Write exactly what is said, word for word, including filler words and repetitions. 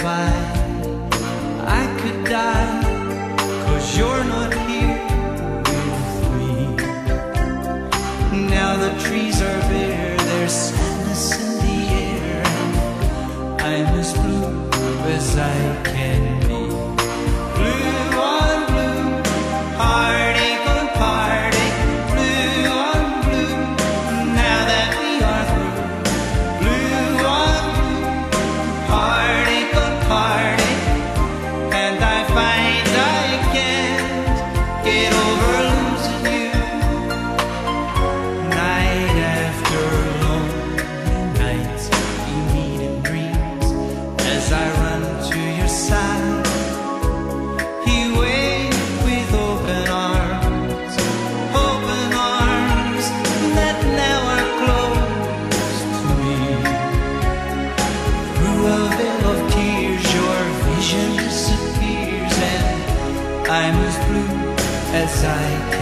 why I could die, 'cause you're not here with me. Now the trees are bare, there's sadness in the air, and I'm as blue as I can be. Blue on blue, heartache on heartache, blue on blue, now that we are through. Blue on blue, heartache on heartache, and I find I can't get over losing you. Night after lonely nights, you meet in dreams as I run to your side. You wait with open arms, open arms that now are closed to me. Through a veil of tears, your vision disappears, and I'm as blue as I can.